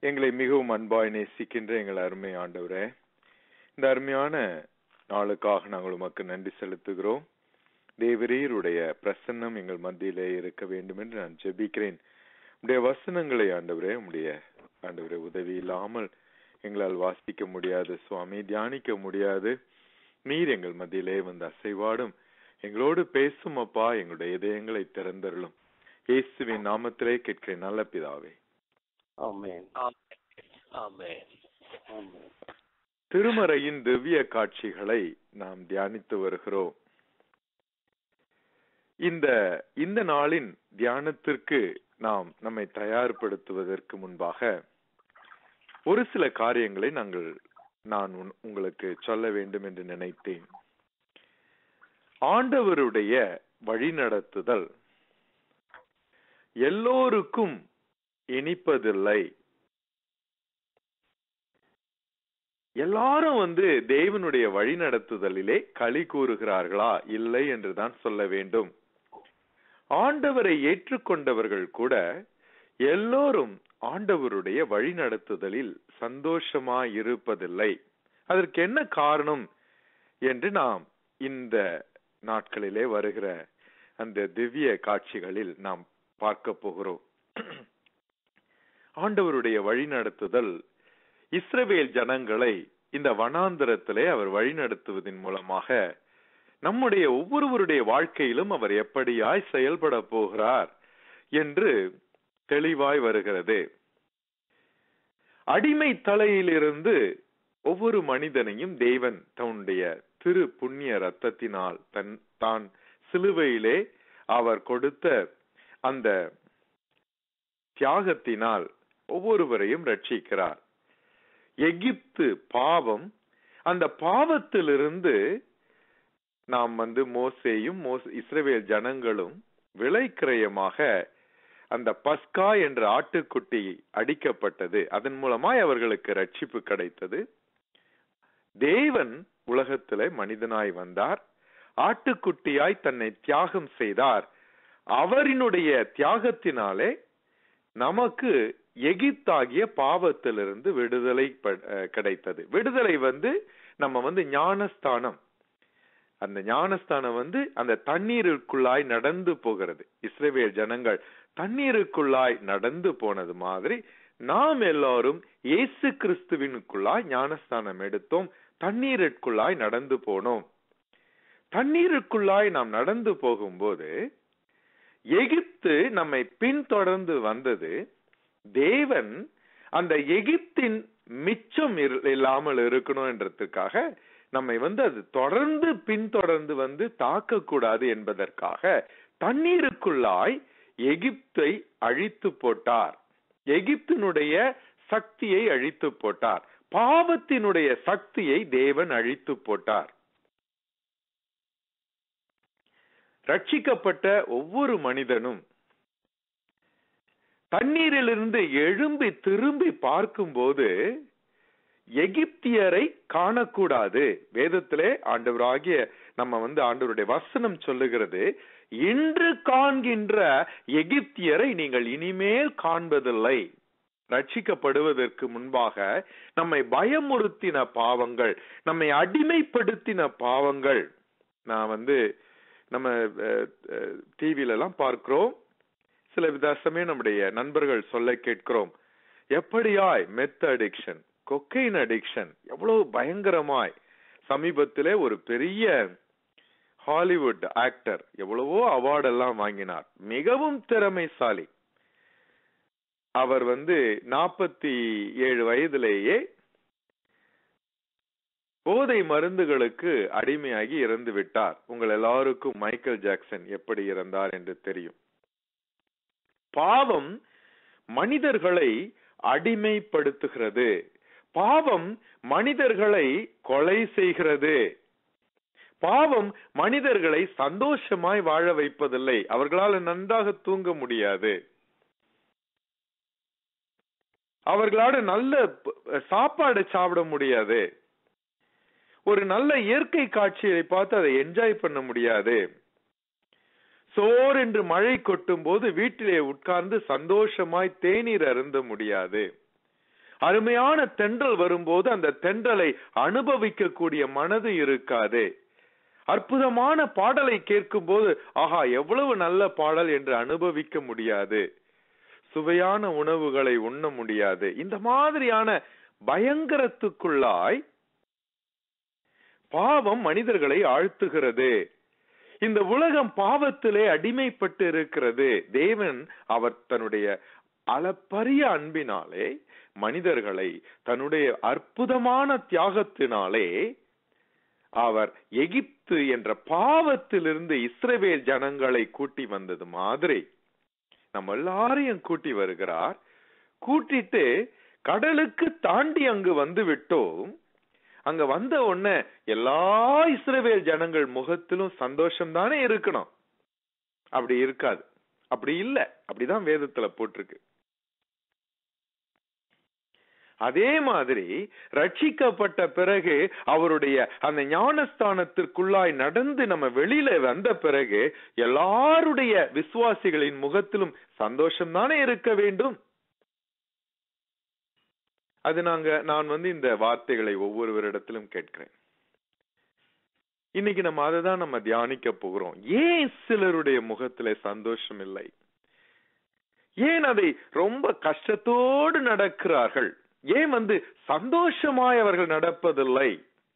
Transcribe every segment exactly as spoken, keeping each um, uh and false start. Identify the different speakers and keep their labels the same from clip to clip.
Speaker 1: எங்களை மிகவும் அன்பாய் நேசிக்கின்ற எங்கள் அருமை ஆண்டவரே, இந்த அருமையான நாளுக்காக நாங்கள் உமக்கு நன்றி செலுத்துகிறோம். தேவரீருடைய பிரசன்னம் எங்கள் மத்தியிலே இருக்க வேண்டும் என்று நான் ஜெபிக்கிறேன். உடைய வசனங்களை ஆண்டவரே, உடைய ஆண்டவரே உதவி இல்லாமல் எங்களால் வாசிக்க முடியாது சுவாமி, தியானிக்க முடியாது. நீர் எங்கள் மத்தியிலே வந்து அசைவாடும் எங்களோடு பேசும் அப்பா. எங்களுடைய இதயங்களை திறந்தருளும். இயேசுவின் நாமத்திலே கேட்கிறேன் நல்ல பிதாவே,
Speaker 2: ஆமென்.
Speaker 3: ஆமென்.
Speaker 2: ஆமென்.
Speaker 1: திருமறையின் திவ்ய காட்சிகளை நாம் தியானித்து வருகிறோம். இந்த இந்த நாளின் தியானத்திற்கு நாம் நம்மை தயார்படுத்துவதற்கு முன்பாக ஒரு சில காரியங்களை நாங்கள் நான் உங்களுக்கு சொல்ல வேண்டும் என்று நினைத்தேன். ஆண்டவருடைய வழிநடத்துதல் எல்லோருக்கும் இனிப்பதில்லை. எல்லாரும் வந்து தேவனுடைய வழிநடத்துதலிலே களி கூறுகிறார்களா? இல்லை என்றுதான் சொல்ல வேண்டும். ஆண்டவரை ஏற்றுக்கொண்டவர்கள் கூட எல்லோரும் ஆண்டவருடைய வழிநடத்துதலில் சந்தோஷமாய் இருப்பதில்லை. அதற்கு என்ன காரணம் என்று நாம் இந்த நாட்களிலே வருகிற அந்த திவ்ய காட்சிகளில் நாம் பார்க்க போகிறோம். ஆண்டவருடைய வழிநடத்துதல் இஸ்ரவேல் ஜனங்களை இந்த வனாந்தரத்திலே அவர் வழிநடத்துவதன் மூலமாக நம்முடைய ஒவ்வொருவருடைய வாழ்க்கையிலும் அவர் எப்படியாய் செயல்பட போகிறார் என்று தெளிவாய் வருகிறது. அடிமை தலையிலிருந்து ஒவ்வொரு மனிதனையும் தேவன் தன்னுடைய திரு புண்ணிய ரத்தத்தினால் தன் தான் சிலுவையிலே அவர் கொடுத்த அந்த தியாகத்தினால் ஒவ்வொருவரையும் ரட்சிக்கிறார். எகிப்து பாவம், அந்த பாவத்திலிருந்து நாம் வந்து மோசேயும் இஸ்ரவேல் ஜனங்களும் விலைக்கிரயமாக அந்த பஸ்கா என்ற ஆட்டுக்குட்டி அடிக்கப்பட்டது. அதன் மூலமாய் அவர்களுக்கு ரட்சிப்பு கிடைத்தது. தேவன் உலகத்திலே மனிதனாய் வந்தார், ஆட்டுக்குட்டியாய் தன்னை தியாகம் செய்தார். அவரினுடைய தியாகத்தினாலே நமக்கு எகிப்தாகிய பாவத்திலிருந்து விடுதலை கிடைத்தது. விடுதலை வந்து நம்ம வந்து ஞானஸ்தானம், அந்த ஞானஸ்தானம் வந்து அந்த தண்ணீருக்குள்ளாய் நடந்து போகிறது. இஸ்ரவேல் ஜனங்கள் தண்ணீருக்குள்ளாய் நடந்து போனது மாதிரி நாம் எல்லாரும் இயேசு கிறிஸ்துவினுக்குள்ளாய் ஞானஸ்தானம் எடுத்தோம், தண்ணீருக்குள்ளாய் நடந்து போனோம். தண்ணீருக்குள்ளாய் நாம் நடந்து போகும்போது எகிப்து நம்மை பின்தொடர்ந்து வந்தது. தேவன் அந்த எகிப்தின் மிச்சம் இல்லாமல் இருக்கணும் என்றதுக்காக நம்மை வந்து அது தொடர்ந்து பின்தொடர்ந்து வந்து தாக்க கூடாது என்பதற்காக தண்ணீருக்குள்ளாய் எகிப்தை அழித்து போட்டார். எகிப்தினுடைய சக்தியை அழித்து போட்டார். பாவத்தினுடைய சக்தியை தேவன் அழித்து போட்டார். ரட்சிக்கப்பட்ட ஒவ்வொரு மனிதனும் தண்ணீரிலிருந்து எழும்பி திரும்பி பார்க்கும்போது எகிப்தியரை காணக்கூடாது. வேதத்திலே ஆண்டவராகிய நம்ம வந்து ஆண்டவருடைய வசனம் சொல்லுகிறது, இன்று காண்கின்ற எகிப்தியரை நீங்கள் இனிமேல் காண்பதில்லை. ரட்சிக்கப்படுவதற்கு முன்பாக நம்மை பயமுறுத்தின பாவங்கள், நம்மை அடிமைப்படுத்தின பாவங்கள், நான் வந்து நம்ம டிவில எல்லாம் பார்க்கிறோம், சில விதமே நம்முடைய நண்பர்கள் சொல்ல கேட்கிறோம், எப்படியாய் மெத் அடிக்ஷன், கொக்கைன் அடிக்ஷன் எவ்வளவு பயங்கரமாய். சமீபத்திலே ஒரு பெரிய ஹாலிவுட் ஆக்டர் எவ்வளவோ அவார்டு எல்லாம் வாங்கினார், மிகவும் திறமைசாலி. அவர் வந்து நாற்பத்தி ஏழு வயதிலேயே போதை மருந்துகளுக்கு அடிமையாகி இறந்து விட்டார். உங்கள் எல்லாருக்கும் மைக்கேல் ஜாக்சன் எப்படி இறந்தார் என்று தெரியும். பாவம் மனிதர்களை அடிமைப்படுத்துகிறது. பாவம் மனிதர்களை கொலை செய்கிறது. பாவம் மனிதர்களை சந்தோஷமாய் வாழ வைப்பதில்லை. அவர்களால் நன்றாக தூங்க முடியாது. அவர்களால் நல்ல சாப்பாடு சாப்பிட முடியாது. ஒரு நல்ல இயற்கை காட்சியை பார்த்து அதை என்ஜாய் பண்ண முடியாது. சோர் என்று மழை கொட்டும் போது வீட்டிலே உட்கார்ந்து சந்தோஷமாய் தேநீர் அருந்த முடியாது. அருமையான தென்றல் வரும்போது அந்த தென்றலை அனுபவிக்க கூடிய மனது இருக்காது. அற்புதமான பாடலை கேட்கும் போது ஆஹா எவ்வளவு நல்ல பாடல் என்று அனுபவிக்க முடியாது. சுவையான உணவுகளை உண்ண முடியாது. இந்த மாதிரியான பயங்கரத்துக்குள்ளாய் பாவம் மனிதர்களை ஆழ்த்துகிறது. இந்த உலகம் பாவத்திலே அடிமைப்பட்டு இருக்கிறது. தேவன் அவர் தன்னுடைய அளப்பரிய அன்பினாலே மனிதர்களை தன்னுடைய அற்புதமான தியாகத்தினாலே அவர் எகிப்து என்ற பாவத்திலிருந்து இஸ்ரவேல் ஜனங்களை கூட்டி வந்தது மாதிரி நம்ம எல்லாரையும் கூட்டி வருகிறார். கூட்டிட்டு கடலுக்கு தாண்டி அங்கு வந்து விட்டோம். அங்க வந்த உடனே எல்லா இஸ்ரவேல் ஜனங்கள் முகத்திலும் சந்தோஷம் தானே இருக்கணும். அப்படி இருக்காது. அப்படி இல்ல. அப்படிதான் வேதத்துல போட்டிருக்கு. அதே மாதிரி ரட்சிக்கப்பட்ட பிறகு அவருடைய அந்த ஞானஸ்தானத்திற்குள்ளாய் நடந்து நம்ம வெளியில வந்த பிறகு எல்லாருடைய விசுவாசிகளின் முகத்திலும் சந்தோஷம் தானே இருக்க வேண்டும். அது நாங்க நான் வந்து இந்த வார்த்தைகளை ஒவ்வொருவரிடத்திலும் கேட்கிறேன். இன்னைக்கு நம்ம அதை தான் நம்ம தியானிக்க போகிறோம். ஏன் சிலருடைய முகத்திலே சந்தோஷம் இல்லை? ஏன் அதை ரொம்ப கஷ்டத்தோடு நடக்கிறார்கள்? ஏன் வந்து சந்தோஷமாய் அவர்கள் நடப்பதில்லை?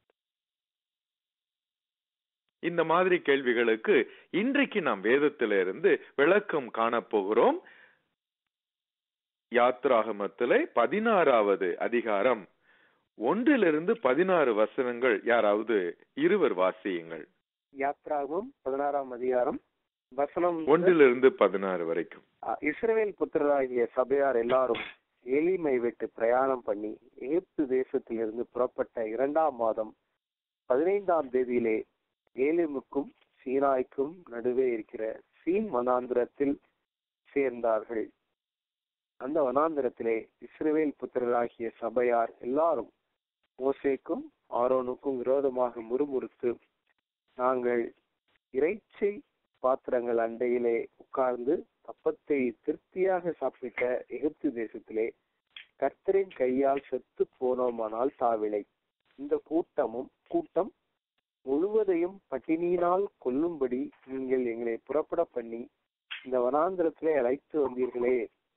Speaker 1: இந்த மாதிரி கேள்விகளுக்கு இன்றைக்கு நாம் வேதத்திலிருந்து விளக்கம் காணப்போகிறோம். யாத்ராகமத்திலே பதினாறாவது அதிகாரம் ஒன்றிலிருந்து பதினாறு வசனங்கள் யாராவது இருவர் வாசியுங்கள்.
Speaker 2: யாத்ராகமம் பதினாறாம் அதிகாரம் வசனம்
Speaker 1: ஒன்றிலிருந்து பதினாறு வரைக்கும்.
Speaker 2: இஸ்ரவேல் புத்திரராகிய சபையார் எல்லாரும் எலிமை விட்டு பிரயாணம் பண்ணி எகிப்து தேசத்திலிருந்து புறப்பட்ட இரண்டாம் மாதம் பதினைந்தாம் தேதியிலே ஏலிமுக்கும் சீனாய்க்கும் நடுவே இருக்கிற சீன் வனாந்திரத்தில் சேர்ந்தார்கள். அந்த வனாந்திரத்திலே இஸ்ரவேல் புத்திரராகிய சபையார் எல்லாரும் மோசேக்கும் ஆரோனுக்கும் விரோதமாக முறுமுறுத்து, நாங்கள் இறைச்சி பாத்திரங்கள் அண்டையிலே உட்கார்ந்து அப்பத்தை திருப்தியாக சாப்பிட்ட எகிப்து தேசத்திலே கர்த்தரின் கையால் செத்து போனோமானால் தாவிலை. இந்த கூட்டமும் கூட்டம் முழுவதையும் பட்டினியினால் கொல்லும்படி நீங்கள் எங்களை புறப்பட பண்ணி இந்த வனாந்திரத்திலே அழைத்து வந்தீர்களே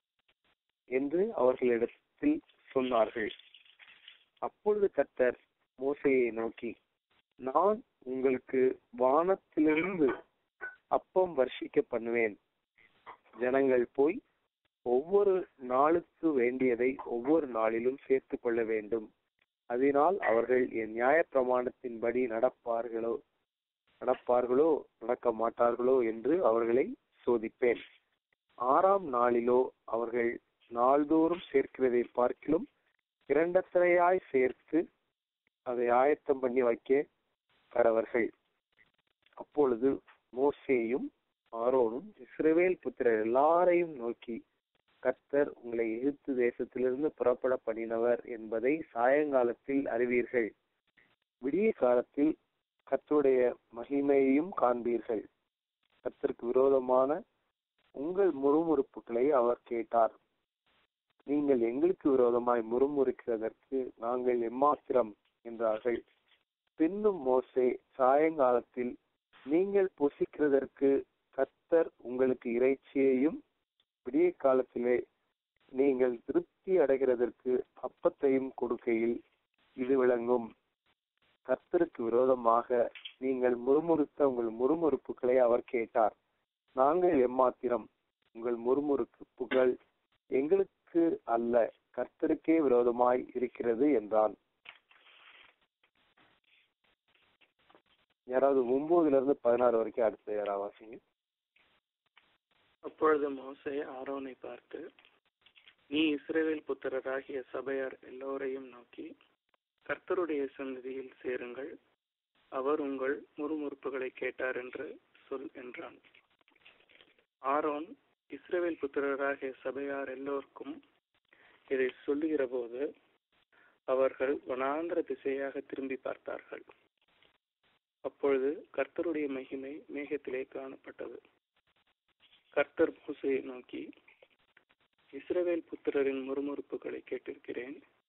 Speaker 2: என்று அவர்களிடத்தில் சொன்னார்கள். அப்பொழுது கர்த்தர் மோசேயை நோக்கி, நான் உங்களுக்கு வானத்திலிருந்து அப்பம் வர்ஷிக்க பண்ணுவேன். ஜனங்கள் போய் ஒவ்வொரு நாளுக்கு வேண்டியதை ஒவ்வொரு நாளிலும் சேர்த்து கொள்ள வேண்டும். அதனால் அவர்கள் என் நியாய பிரமாணத்தின்படி நடப்பார்களோ நடப்பார்களோ நடக்க மாட்டார்களோ என்று அவர்களை சோதிப்பேன். ஆறாம் நாளிலோ அவர்கள் நாள்தோறும் சேர்க்கிறதை பார்க்கிலும் இரண்டத்தனையாய் சேர்த்து அதை ஆயத்தம் பண்ணி வைக்க கடவர்கள். அப்பொழுது மோசேயும் ஆரோனும் இஸ்ரவேல் புத்திரர் எல்லாரையும் நோக்கி, கர்த்தர் உங்களை எகிப்து தேசத்திலிருந்து புறப்பட பண்ணினவர் என்பதை சாயங்காலத்தில் அறிவீர்கள். விடிய காலத்தில் கர்த்தருடைய மகிமையையும் காண்பீர்கள். கர்த்தருக்கு விரோதமான உங்கள் முறுமுறுப்புகளை அவர் கேட்டார். நீங்கள் எங்களுக்கு விரோதமாய் முறுமுறுக்கிறதற்கு நாங்கள் எம்மாத்திரம் என்றார்கள். பின்னும் மோசே சாயங்காலத்தில், நீங்கள் புசிக்கிறதற்கு கர்த்தர் உங்களுக்கு இறைச்சியையும் விடிய காலத்திலே நீங்கள் திருப்தி அடைகிறதற்கு அப்பத்தையும் கொடுக்கையில் இது விளங்கும். கர்த்தருக்கு விரோதமாக நீங்கள் முறுமுறுத்த உங்கள் முறுமுறுப்புகளை அவர் கேட்டார். நாங்கள் எம்மாத்திரம், உங்கள் முறுமுறுப்புகள் எங்களுக்கு அல்ல, கர்த்தருக்கே விரோதமாய் இருக்கிறது என்றான். யாராவது ஒன்பதுல இருந்து பதினாறு வரைக்கும் அடுத்து யாராவது வாசிங்க.
Speaker 4: அப்பொழுது மோசே ஆரோனை பார்த்து, நீ இஸ்ரவேல் புத்திரராகிய சபையார் எல்லோரையும் நோக்கி, கர்த்தருடைய சந்நிதியில் சேருங்கள், அவர் உங்கள் முறுமுறுப்புகளை கேட்டார் என்று சொல் என்றான். ஆரோன் இஸ்ரவேல் புத்திரராகிய சபையார் எல்லோருக்கும் இதை சொல்லுகிற போது அவர்கள் வனாந்திர திசையாக திரும்பி பார்த்தார்கள். அப்பொழுது கர்த்தருடைய மகிமை மேகத்திலே காணப்பட்டது. கர்த்தர் மோசேயை நோக்கி, இஸ்ரவேல் புத்திரரின் முறுமுறுப்புகளை கேட்டிருக்கிறேன்.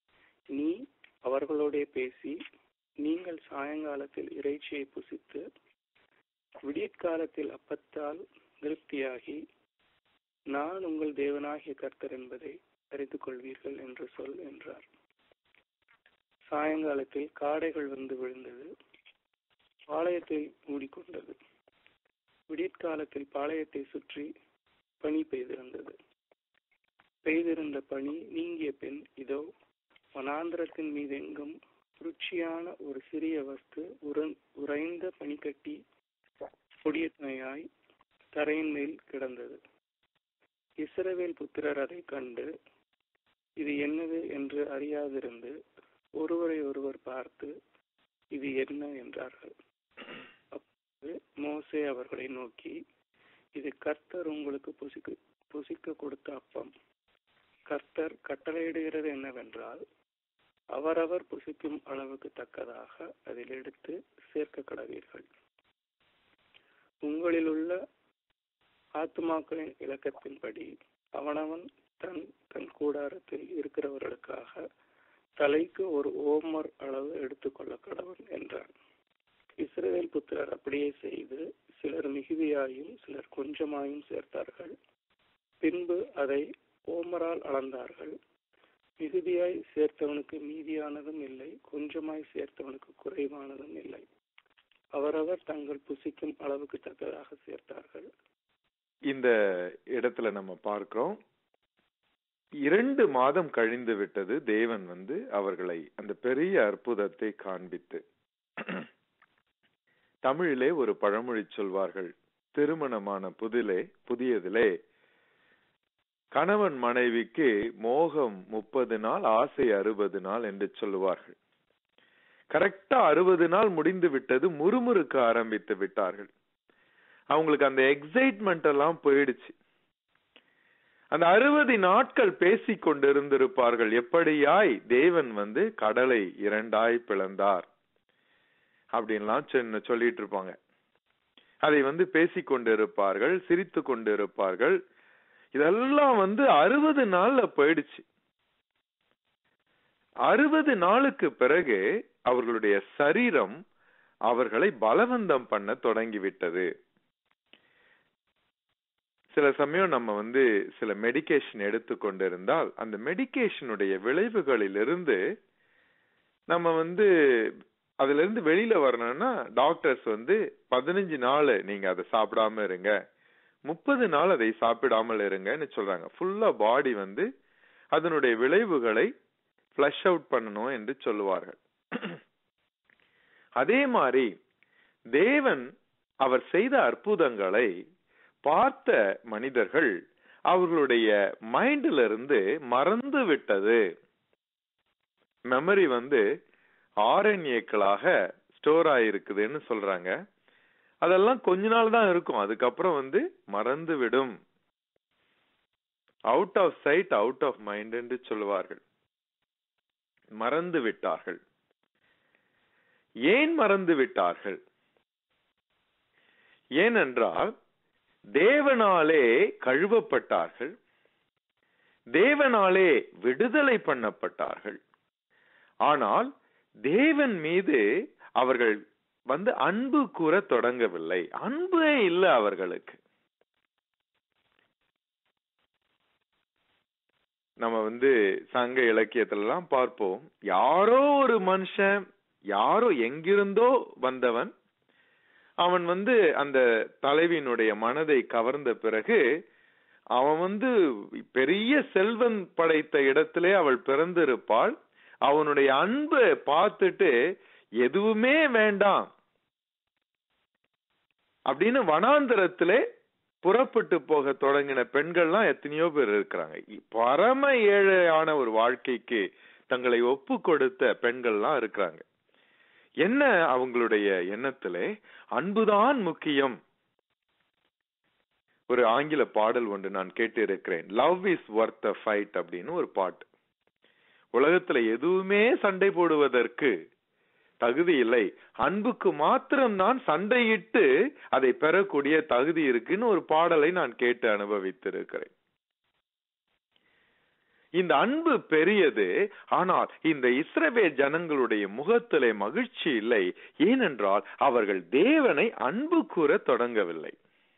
Speaker 4: நீ அவர்களோடே பேசி, நீங்கள் சாயங்காலத்தில் இறைச்சியை புசித்து விடியற்காலத்தில் அப்பத்தால் திருப்தியாகி, நான் உங்கள் தேவனாகிய கர்த்தர் என்பதை அறிந்து கொள்வீர்கள் என்று சொல் என்றார். சாயங்காலத்தில் காடைகள் வந்து விழுந்தது, பாளையத்தை மூடிக்கொண்டது. விடியற்காலத்தில் பாளையத்தை சுற்றி பனி பெய்திருந்தது. பெய்திருந்த பனி நீங்கிய பின், இதோ வனாந்திரத்தின் மீதெங்கும் ருச்சியான ஒரு சிறிய வஸ்து உறைந்த பனிக்கட்டி பொடியமையாய் தரையின் மேல் கிடந்தது. இஸ்ரவேல் புத்திரர் அதை கண்டு இது என்னது என்று அறியாதிருந்து ஒருவரை ஒருவர் பார்த்து, இது என்ன என்றார்கள். அப்போது மோசே அவர்களை நோக்கி, இது கர்த்தர் உங்களுக்கு புசிக்க புசிக்க கொடுத்த அப்பம். கர்த்தர் கட்டளையிடுகிறது என்னவென்றால், அவரவர் புசிக்கும் அளவுக்கு தக்கதாக அதில் எடுத்து சேர்க்க கடவீர்கள். உங்களில் உள்ள ஆத்துமாக்களின் இலக்கத்தின்படி அவனவன் தன் தன் கூடாரத்தில் இருக்கிறவர்களுக்காக தலைக்கு ஒரு ஓமர் அளவு எடுத்துக்கொள்ள கடவன் என்றான். இஸ்ரவேல் புத்திரர் அப்படியே செய்து, சிலர் மிகுதியாயும் சிலர் கொஞ்சமாயும் சேர்த்தார்கள். பின்பு அதை ஓமரால் அளந்தார்கள். மிகுதியாய் சேர்த்தவனுக்கு மீதியானதும் இல்லை, கொஞ்சமாய் சேர்த்தவனுக்கு குறைவானதும் இல்லை. அவரவர் தங்கள் புசிக்கும் அளவுக்கு தக்கதாக சேர்த்தார்கள்.
Speaker 1: இந்த இடத்துல நம்ம பார்க்கிறோம், இரண்டு மாதம் கழிந்து விட்டது. தேவன் வந்து அவர்களை அந்த பெரிய அற்புதத்தை காண்பித்து, தமிழிலே ஒரு பழமொழி சொல்வார்கள், திருமணமான புதிலே புதியதிலே கணவன் மனைவிக்கு மோகம் முப்பது நாள், ஆசை அறுபது நாள் என்று சொல்லுவார்கள். கரெக்டா அறுபது நாள் முடிந்து விட்டது, முறுமுறுக்க ஆரம்பித்து விட்டார்கள். அவங்களுக்கு அந்த எக்ஸைட்மெண்ட் எல்லாம் போயிடுச்சு. அந்த அறுபது நாட்கள் பேசி கொண்டிருந்திருப்பார்கள், எப்படியாய் தேவன் வந்து கடலை இரண்டாய் பிளந்தார் அப்படின்லாம் சொல்லிட்டு இருப்பாங்க. அதை வந்து பேசி கொண்டிருப்பார்கள், சிரித்து கொண்டிருப்பார்கள். இதெல்லாம் வந்து அறுபது நாள்ல போயிடுச்சு. அறுபது நாளுக்கு பிறகு அவர்களுடைய சரீரம் அவர்களை பலவந்தம் பண்ண தொடங்கிவிட்டது. சில சமயம் நம்ம வந்து சில மெடிகேஷன் எடுத்துக்கொண்டிருந்தால் அந்த மெடிகேஷனுடைய விளைவுகளிலிருந்து நம்ம வந்து அதுல இருந்து வெளியில வரணும்னா டாக்டர்ஸ் வந்து பதினஞ்சு நாள் நீங்க அதை சாப்பிடாம இருங்க, முப்பது நாள் அதை சாப்பிடாமல் இருங்கன்னு சொல்றாங்க. ஃபுல்லா பாடி வந்து அதனுடைய விளைவுகளை ஃப்ளஷ் அவுட் பண்ணணும் என்று சொல்லுவார்கள். அதே மாதிரி தேவன் அவர் செய்த அற்புதங்களை பார்த்த மனிதர்கள் அவர்களுடைய மைண்ட்ல இருந்து மறந்து விட்டது. மெமரி வந்து ஆர்என்ஏக்களாக ஸ்டோர் ஆயிருக்குதுன்னு சொல்றாங்க. அதெல்லாம் கொஞ்ச நாள் தான் இருக்கும், அதுக்கப்புறம் வந்து மறந்து விடும். Out of sight out of mind என்று சொல்லுவார்கள். மறந்து விட்டார்கள். ஏன் மறந்து விட்டார்கள்? ஏனென்றால் தேவனாலே கழுவப்பட்டார்கள், தேவனாலே விடுதலை பண்ணப்பட்டார்கள். ஆனால் தேவன் மீது அவர்கள் வந்து அன்பு கூற தொடங்கவில்லை. அன்பே இல்லை அவர்களுக்கு. நம்ம வந்து சங்க இலக்கியத்துல எல்லாம் பார்ப்போம், யாரோ ஒரு மனுஷன், யாரோ எங்கிருந்தோ வந்தவன், அவன் வந்து அந்த தலைவியினுடைய மனதை கவர்ந்த பிறகு அவன் வந்து பெரிய செல்வம் படைத்த இடத்திலே அவள் பிறந்திருப்பாள். அவனுடைய அன்பை பார்த்துட்டு எதுவுமே வேண்டாம் அப்படின்னு வனாந்திரத்திலே புறப்பட்டு போக தொடங்கின பெண்கள்லாம் எத்தனையோ பேர் இருக்கிறாங்க. பரம ஏழையான ஒரு வாழ்க்கைக்கு தங்களை ஒப்பு கொடுத்த பெண்கள்லாம் இருக்கிறாங்க. என்ன அவங்களுடைய எண்ணத்திலே அன்புதான் முக்கியம். ஒரு ஆங்கில பாடல் ஒன்று நான் கேட்டு இருக்கிறேன், love is worth a fight அப்படின்னு ஒரு பாட்டு. உலகத்துல எதுவுமே சண்டை போடுவதற்கு தகுதி இல்லை, அன்புக்கு மாத்திரம்தான் சண்டையிட்டு அதை பெறக்கூடிய தகுதி இருக்குன்னு ஒரு பாடலை நான் கேட்டு அனுபவித்திருக்கிறேன். இந்த அன்பு பெரியது. ஆனால் இந்த இஸ்ரவேல் ஜனங்களுடைய முகத்திலே மகிழ்ச்சி இல்லை. ஏனென்றால் அவர்கள் தேவனை அன்பு கூற தொடங்கவில்லை.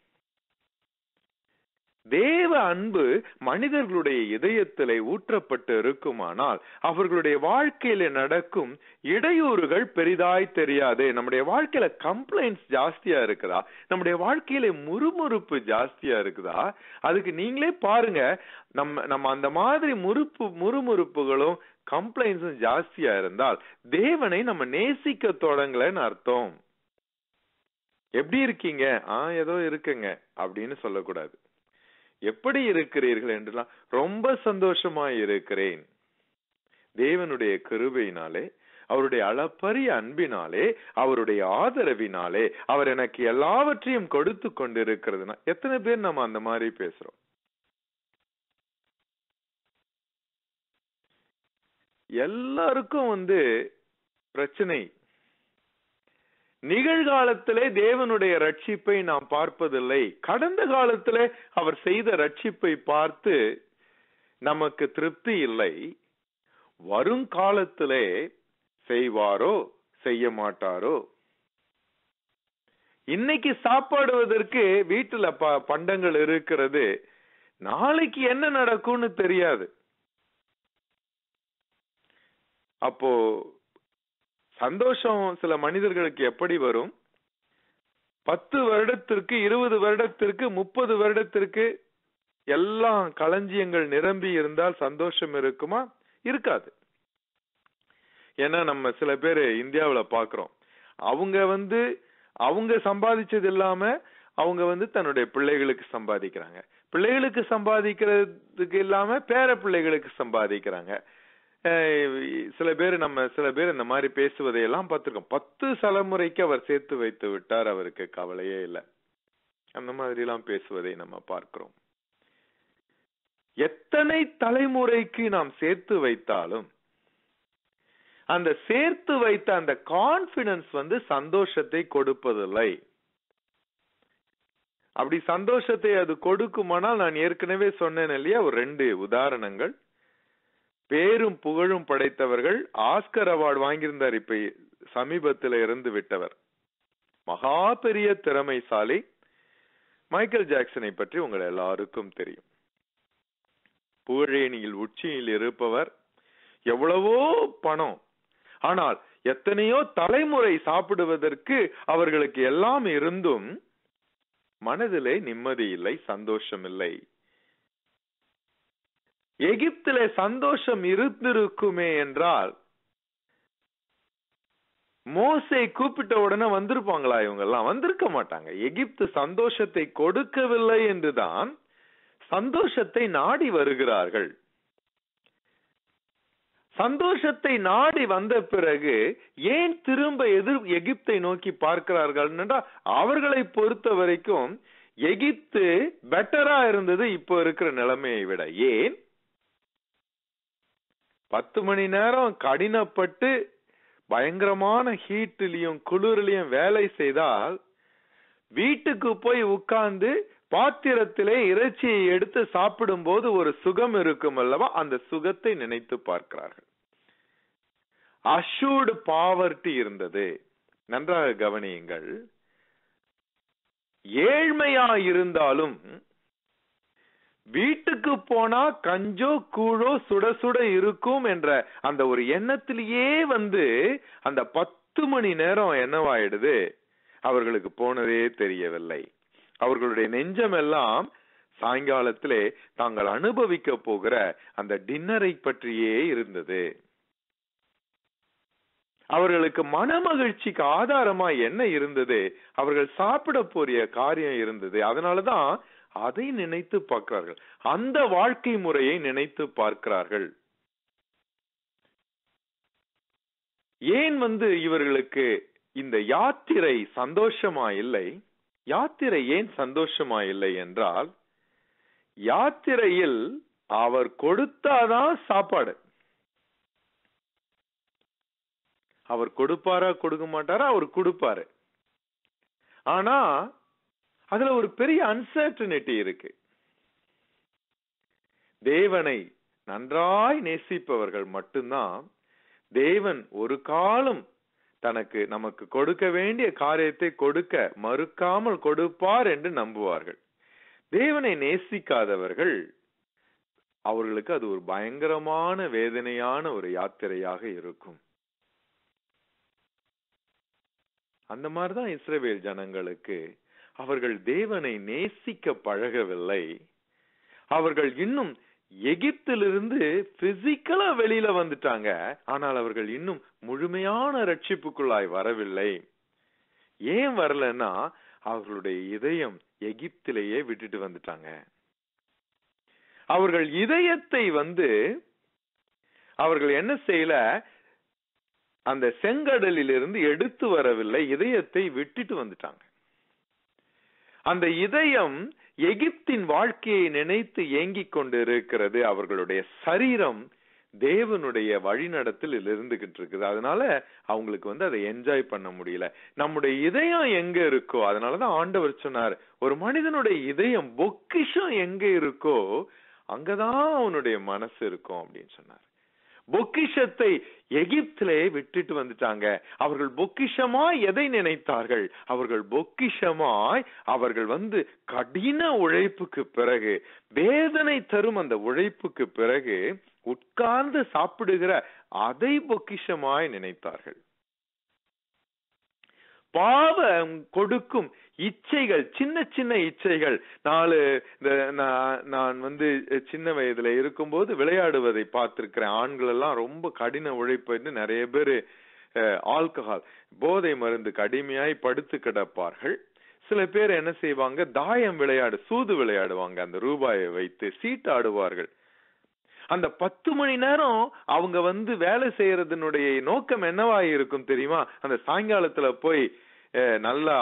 Speaker 1: தேவ அன்பு மனிதர்களுடைய இதயத்திலே ஊற்றப்பட்டு இருக்குமானால் அவர்களுடைய வாழ்க்கையில நடக்கும் இடையூறுகள் பெரிதாய் தெரியாது. நம்முடைய வாழ்க்கையில கம்ப்ளைண்ட்ஸ் ஜாஸ்தியா இருக்குதா, நம்முடைய வாழ்க்கையில முறுமுறுப்பு ஜாஸ்தியா இருக்குதா, அதுக்கு நீங்களே பாருங்க. நம்ம நம்ம அந்த மாதிரி முறுப்பு முறுமுறுப்புகளும் கம்ப்ளைண்ட்ஸும் ஜாஸ்தியா இருந்தால் தேவனை நம்ம நேசிக்க தொடங்கலன்னு அர்த்தம். எப்படி இருக்கீங்க? ஆஹ் ஏதோ இருக்குங்க அப்படின்னு சொல்லக்கூடாது. எப்படி இருக்கிறீர்கள் என்றெல்லாம் ரொம்ப சந்தோஷமா இருக்கிறேன். தேவனுடைய கிருபையினாலே, அவருடைய அளப்பரிய அன்பினாலே, அவருடைய ஆதரவினாலே அவர் எனக்கு எல்லாவற்றையும் கொடுத்து கொண்டிருக்கிறதுனா எத்தனை பேர் நம்ம அந்த மாதிரி பேசுறோம்? எல்லாருக்கும் வந்து பிரச்சனை. நிகழ்காலத்திலே தேவனுடைய ரட்சிப்பை நாம் பார்ப்பதில்லை. கடந்த காலத்திலே அவர் செய்த ரட்சிப்பை பார்த்து நமக்கு திருப்தி இல்லை. வருங்காலத்திலே செய்வாரோ செய்ய மாட்டாரோ. இன்னைக்கு சாப்பாடுவதற்கு வீட்டுல ப பண்டங்கள் இருக்கிறது, நாளைக்கு என்ன நடக்கும்னு தெரியாது. அப்போ சந்தோஷம் சில மனிதர்களுக்கு எப்படி வரும்? பத்து வருடத்திற்கு, இருபது வருடத்திற்கு, முப்பது வருடத்திற்கு எல்லாம் களஞ்சியங்கள் நிரம்பி இருந்தால் சந்தோஷம் இருக்குமா? இருக்காது. ஏன்னா நம்ம சில பேர் இந்தியாவுல பாக்குறோம், அவங்க வந்து அவங்க சம்பாதிச்சது இல்லாம அவங்க வந்து தன்னுடைய பிள்ளைகளுக்கு சம்பாதிக்கிறாங்க, பிள்ளைகளுக்கு சம்பாதிக்கிறதுக்கு இல்லாம பேர பிள்ளைகளுக்கு சம்பாதிக்கிறாங்க. சில பேர் நம்ம சில பேர் இந்த மாதிரி பேசுவதையெல்லாம் பார்த்திருக்கோம். பத்து தலைமுறைக்கு அவர் சேர்த்து வைத்து விட்டார், அவருக்கு கவலையே இல்லை. அந்த மாதிரி எல்லாம் பேசுவதை நம்ம பார்க்கிறோம். எத்தனை தலைமுறைக்கு நாம் சேர்த்து வைத்தாலும் அந்த சேர்த்து வைத்த அந்த கான்பிடன்ஸ் வந்து சந்தோஷத்தை கொடுப்பதில்லை. அப்படி சந்தோஷத்தை அது கொடுக்குமானால், நான் ஏற்கனவே சொன்னேன் இல்லையா, ஒரு ரெண்டு உதாரணங்கள். பேரும் புகழும் படைத்தவர்கள், ஆஸ்கர் அவார்டு வாங்கியிருந்தார், இப்ப சமீபத்தில் இறந்து விட்டவர், மகா பெரிய திறமைசாலி மைக்கேல் ஜாக்சனை பற்றி உங்கள் எல்லாருக்கும் தெரியும். புகழேணியில் உச்சியில் இருப்பவர், எவ்வளவோ பணம், ஆனால் எத்தனையோ தலைமுறை சாப்பிடுவதற்கு அவர்களுக்கு எல்லாம் இருந்தும் மனதிலே நிம்மதி இல்லை, சந்தோஷம் இல்லை. எகிப்திலே சந்தோஷம் இருந்திருக்குமே என்றால் மோசே கூப்பிட்ட உடனே வந்திருப்பாங்களா? இவங்க எல்லாம் வந்திருக்க மாட்டாங்க. எகிப்து சந்தோஷத்தை கொடுக்கவில்லை என்றுதான் சந்தோஷத்தை நாடி வருகிறார்கள். சந்தோஷத்தை நாடி வந்த பிறகு ஏன் திரும்ப எதிர் எகிப்தை நோக்கி பார்க்கிறார்கள் என்றால், அவர்களை பொறுத்த வரைக்கும் எகிப்து பெட்டரா இருந்தது இப்போ இருக்கிற நிலைமையை விட. ஏன்? பத்து மணி நேரம் கடினப்பட்டு பயங்கரமான ஹீட்டிலையும் குளிரிலையும் வேலை செய்தால் வீட்டுக்கு போய் உட்கார்ந்து பாத்திரத்திலே இறைச்சியை எடுத்து சாப்பிடும் போது ஒரு சுகம் இருக்கும் அல்லவா, அந்த சுகத்தை நினைத்து பார்க்கிறார்கள். அஷூர்டு பாவர்ட்டி இருந்தது. நன்றாக கவனியுங்கள். ஏழ்மையா இருந்தாலும் வீட்டுக்கு போனா கஞ்சோ கூழோ சுட சுட இருக்கும் என்ற அந்த ஒரு எண்ணத்திலேயே வந்து அந்த பத்து மணி நேரம் என்னவாயிடுது, அவர்களுக்கு போனதே தெரியவில்லை. அவர்களுடைய நெஞ்சம் எல்லாம் சாயங்காலத்திலே தாங்கள் அனுபவிக்க போகிற அந்த டின்னரை பற்றியே இருந்தது. அவர்களுக்கு மன மகிழ்ச்சிக்கு ஆதாரமா என்ன இருந்தது? அவர்கள் சாப்பிட போறிய காரியம் இருந்தது. அதனாலதான் அதை நினைத்து பார்க்கிறார்கள், அந்த வாழ்க்கை முறையை நினைத்து பார்க்கிறார்கள். ஏன் வந்து இவர்களுக்கு இந்த யாத்திரை சந்தோஷமா இல்லை? யாத்திரை ஏன் சந்தோஷமா இல்லை என்றால், யாத்திரையில் அவர் கொடுத்தாதான் சாப்பாடு. அவர் கொடுப்பாரா கொடுக்க மாட்டாரா? அவர் கொடுப்பாரு. ஆனா அதுல ஒரு பெரிய அன்சர்டனிட்டி இருக்கு. தேவனை நன்றாய் நேசிப்பவர்கள் மட்டும்தான் தேவன் ஒரு காலம் தனக்கு நமக்கு கொடுக்க வேண்டிய காரியத்தை கொடுக்க மறுக்காமல் கொடுப்பார் என்று நம்புவார்கள். தேவனை நேசிக்காதவர்கள், அவர்களுக்கு அது ஒரு பயங்கரமான வேதனையான ஒரு யாத்திரையாக இருக்கும். அந்த மாதிரிதான் இஸ்ரவேல் ஜனங்களுக்கு அவர்கள் தேவனை நேசிக்க பழகவில்லை. அவர்கள் இன்னும் எகிப்திலிருந்து பிசிக்கலா வெளியில வந்துட்டாங்க, ஆனால் அவர்கள் இன்னும் முழுமையான ரட்சிப்புக்குள்ளாய் வரவில்லை. ஏன் வரலன்னா அவர்களுடைய இதயம் எகிப்திலேயே விட்டுட்டு வந்துட்டாங்க. அவர்கள் இதயத்தை வந்து அவர்கள் என்ன செய்யல, அந்த செங்கடலில் இருந்து எடுத்து வரவில்லை, இதயத்தை விட்டுட்டு வந்துட்டாங்க. அந்த இதயம் எகிப்தின் வாழ்க்கையை நினைத்து ஏங்கிக் கொண்டு இருக்கிறது. அவர்களுடைய சரீரம் தேவனுடைய வழிநடத்தில் இருந்துகிட்டு இருக்குது. அதனால அவங்களுக்கு வந்து அதை என்ஜாய் பண்ண முடியல. நம்முடைய இதயம் எங்க இருக்கோ, அதனாலதான் ஆண்டவர் சொன்னார், ஒரு மனிதனுடைய இதயம் பொக்கிஷம் எங்க இருக்கோ அங்கதான் அவனுடைய மனசு இருக்கும் அப்படின்னு சொன்னார். பொக்கிஷத்தை எகிப்திலே விட்டுட்டு வந்துட்டாங்க. அவர்கள் பொக்கிஷமாய் எதை நினைத்தார்கள்? அவர்கள் பொக்கிஷமாய் அவர்கள் வந்து கடின உழைப்புக்கு பிறகு, வேதனை தரும் அந்த உழைப்புக்கு பிறகு உட்கார்ந்து சாப்பிடுகிற அதை பொக்கிஷமாய் நினைத்தார்கள். பாவம் கொடுக்கும் இச்சைகள், சின்ன சின்ன இச்சைகள். நாலு நான் வந்து சின்ன வயதுல இருக்கும்போது விளையாடுவதை பார்த்திருக்கிறேன். ஆண்கள் எல்லாம் ரொம்ப கடின உழைப்பு, நிறைய பேரு ஆல்கஹால் போதை மருந்து கடுமையாய் படுத்து கிடப்பார்கள். சில பேர் என்ன செய்வாங்க, தாயம் விளையாடு சூது விளையாடுவாங்க. அந்த ரூபாயை வைத்து சீட்டாடுவார்கள். அந்த பத்து மணி நேரம் அவங்க வந்து வேலை செய்யறதுனுடைய நோக்கம் என்னவா இருக்கும் தெரியுமா? அந்த சாயங்காலத்துல போய் நல்லா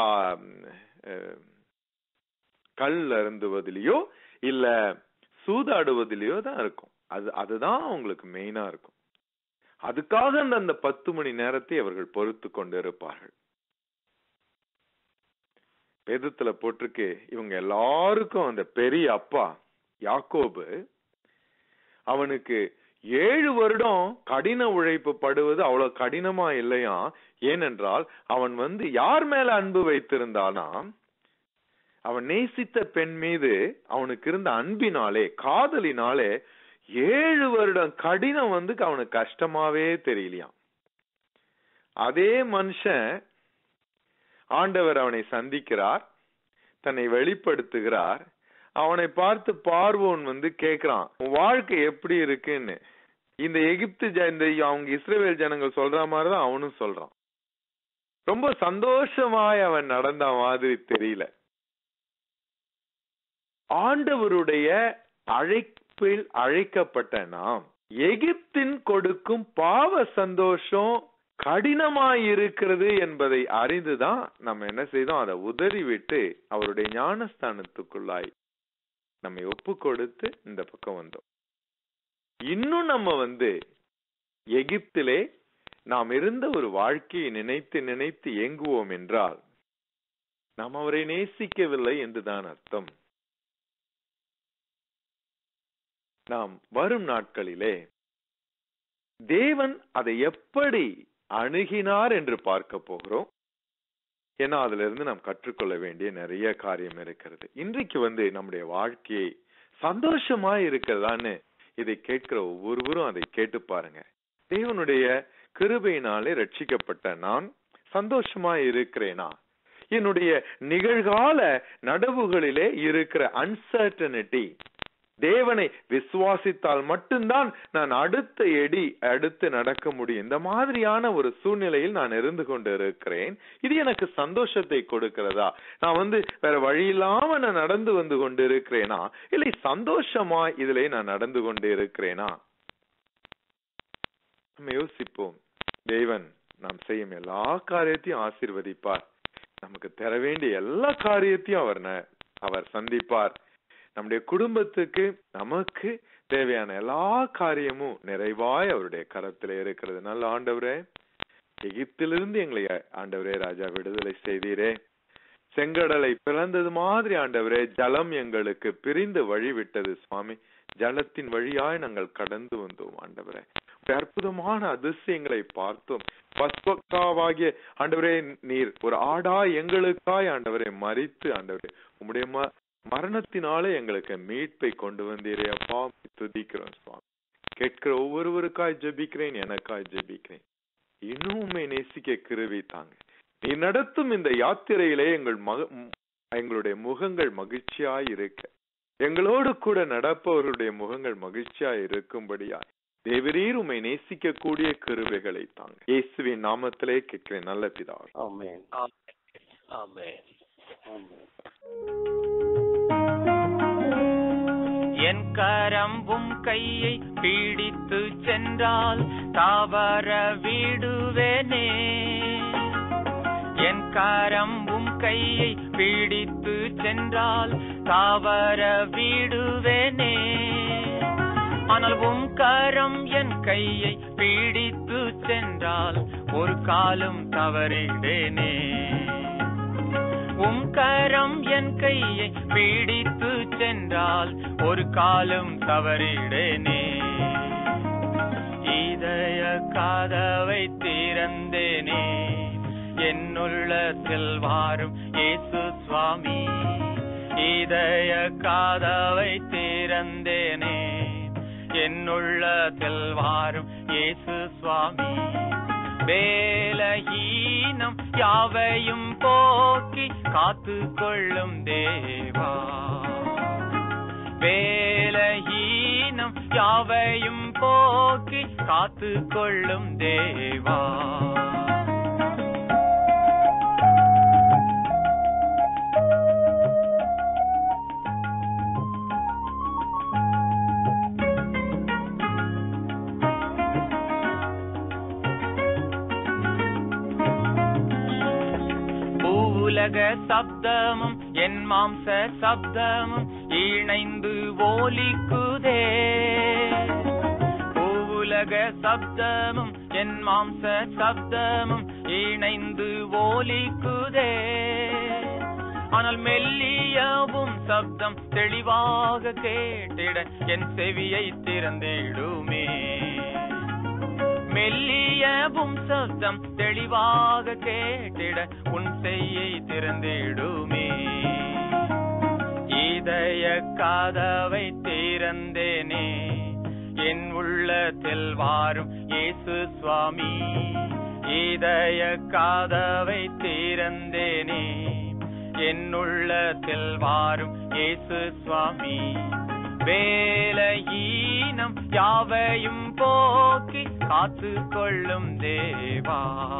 Speaker 1: கல் அருந்துவதிலேயோ இல்ல சூதாடுவதிலேயோ தான் இருக்கும். அது அதுதான் அவங்களுக்கு மெயினா இருக்கும். அதுக்காக அந்த அந்த பத்து மணி நேரத்தை அவர்கள் பொறுத்து கொண்டு இருப்பார்கள். வேதத்துல போட்டிருக்கு, இவங்க எல்லாருக்கும் அந்த பெரிய அப்பா யாக்கோபு, அவனுக்கு ஏழு வருடம் கடின உழைப்பு படுவது அவ்வளவு கடினமா இல்லையா? ஏனென்றால் அவன் வந்து யார் மேல அன்பு வைத்திருந்தானா, அவன் நேசித்த பெண் மீது அவனுக்கு இருந்த அன்பினாலே, காதலினாலே ஏழு வருடம் கடினம் வந்து அவனுக்கு கஷ்டமாவே தெரியலையாம். அதே மனுஷன் ஆண்டவர் அவனை சந்திக்கிறார், தன்னை வெளிப்படுத்துகிறார். அவனை பார்த்து பார்வோன் வந்து கேக்குறான், உன் வாழ்க்கை எப்படி இருக்குன்னு. இந்த எகிப்து இந்த அவங்க இஸ்ரவேல் ஜனங்கள் சொல்ற மாதிரிதான் அவனும் சொல்றான். ரொம்ப சந்தோஷமாய் அவன் நடந்த மாதிரி தெரியல. ஆண்டவருடைய அழைப்பில் அழைக்கப்பட்ட நாம் எகிப்தின் கொடுக்கும் பாவ சந்தோஷம் கடினமாய் இருக்கிறது என்பதை அறிந்துதான் நம்ம என்ன செய்தோம், அதை உதறிவிட்டு அவருடைய ஞானஸ்தானத்துக்குள்ளாய் நம்மை ஒப்பு கொடுத்து இந்த பக்கம் வந்தோம். இன்னும் நம்ம வந்து எகிப்திலே நாம் இருந்த ஒரு வாழ்க்கையை நினைத்து நினைத்து ஏங்குவோம் என்றால் நாம் அவரை நேசிக்கவில்லை என்றுதான் அர்த்தம். நாம் வரும் நாட்களிலே தேவன் அதை எப்படி அணுகினார் என்று பார்க்க போகிறோம். ஏன்னா அதுல இருந்து நாம் கற்றுக்கொள்ள வேண்டிய நிறைய காரியம் இருக்கிறது. இன்றைக்கு வந்து நம்முடைய வாழ்க்கையை சந்தோஷமா இருக்கிறதான்னு இதை கேட்கிற ஒவ்வொருவரும் அதை கேட்டு பாருங்க. தேவனுடைய கிருபையினாலே ரட்சிக்கப்பட்ட நான் சந்தோஷமா இருக்கிறேனா? என்னுடைய நிகழ்கால நடவுகளிலே இருக்கிற அன்சர்டனிட்டி, தேவனை விசுவாசித்தால் மட்டும்தான் நான் அடுத்த எடி அடுத்து நடக்க முடியும், இந்த மாதிரியான ஒரு சூழ்நிலையில் நான் இருந்து கொண்டு இருக்கிறேன். இது எனக்கு சந்தோஷத்தை கொடுக்கிறதா? நான் வந்து வேற வழி இல்லாம நான் நடந்து வந்து கொண்டு இருக்கிறேனா, இல்லை சந்தோஷமா இதுல நான் நடந்து கொண்டு இருக்கிறேனா? நம்ம யோசிப்போம். தேவன் நாம் செய்யும் எல்லா காரியத்தையும் ஆசீர்வதிப்பார். நமக்கு தர வேண்டிய எல்லா காரியத்தையும் அவர் அவர் சந்திப்பார். நம்முடைய குடும்பத்துக்கு நமக்கு தேவையான எல்லா காரியமும் நிறைவாய் அவருடைய கரத்திலே இருக்கிறது. நல்ல ஆண்டவரே, எகிப்திலிருந்து எங்களை ஆண்டவரே ராஜா விடுதலை செய்தீரே. செங்கடலை பிளந்தது மாதிரி ஆண்டவரே ஜலம் எங்களுக்கு பிரிந்து வழி விட்டது சுவாமி. ஜலத்தின் வழியாய் நாங்கள் கடந்து வந்தோம் ஆண்டவரே. அற்புதமான அதிசயங்களை பார்த்தோம். பஸ்பக்காவாகிய ஆண்டவரே, நீர் ஒரு ஆடா எங்களுக்காய் ஆண்டவரே மரித்து ஆண்டவரே உம்முடைய மரணத்தினாலே எங்களுக்கு மீட்பை கொண்டு வந்தீரே அப்பா, துதிக்கிறோம் சுவாமி. கேட்கிற ஒவ்வொருவருக்காய் ஜெபிக்கிறேன், எனக்காய் ஜெபிக்கிறேன். இன்னும் உண்மை நேசிக்க கிருபை தாங்க. நீ நடத்தும் இந்த யாத்திரையிலே எங்கள் மக எங்களுடைய முகங்கள் மகிழ்ச்சியாய் இருக்க, எங்களோடு கூட நடப்பவர்களுடைய முகங்கள் ஆசீர்வதியாய் இருக்கும்படியாய் தேவரீர் உம்மை நேசிக்க கூடிய கிருபைகளை தாங்க. இயேசுவின் நாமத்திலே கேட்கிறேன் நல்ல பிதாவே.
Speaker 2: ஆமென்.
Speaker 3: ஆமென்.
Speaker 2: ஆமென்.
Speaker 5: என் கரம்பும் கையை பீடித்து சென்றால் தவற விடுவேனே. என் கரம்பும் கையை பீடித்து சென்றால் தவற விடுவேனே. ஆனால் உம் கரம் என் கையை பீடித்து சென்றால் ஒரு காலம் தவறிடேனே. உம் கரம் என் கையை பீடித்து சென்றால் ஒரு காலம் தவறிடேனே. இதய கதவை திறந்தேனே, என்னுள்ளத்தில் வாரும் இயேசு சுவாமி. இதய கதவை திறந்தேனே, என்னுள்ளத்தில் வாரும் இயேசு சுவாமி. வேலஹீனம் யாவையும் போக்கி காத்து கொள்ளும் தேவா. வேலஹீனம் யாவையும் போக்கி காத்து கொள்ளும் தேவா. உலக சப்தமும் என் மாம்ச சப்தமும் இணைந்து ஓலிக்குதே. உலக சப்தமும் என் மாம்ச சப்தமும் இணைந்து ஓலிக்குதே. ஆனால் மெல்லியவும் சப்தம் தெளிவாக கேட்டிட என் செவியை திறந்திடுமே. மெல்லியவும் சப்தம் தெளிவாக கேட்டிட உன் செய்யை திறந்திடுமே. இதய கதவை திறந்தேனே, என் உள்ளத்தில் வாரும் இயேசு சுவாமி. இதய கதவை திறந்தேனே, என் உள்ளத்தில் வாரும் இயேசு சுவாமி. வேலஹீனம் யாவையும் போக்கி காத்து கொள்ளும் தேவா.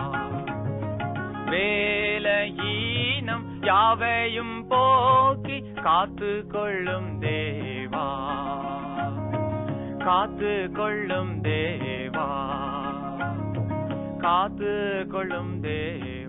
Speaker 5: வேலஹீனம் யாவையும் போக்கி காத்து கொள்ளும் தேவா. காத்து கொள்ளும் தேவா. காத்து கொள்ளும் தேவா.